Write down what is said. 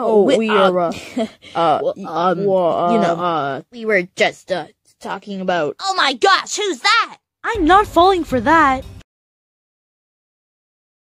we were just talking about. Oh my gosh, who's that? I'm not falling for that.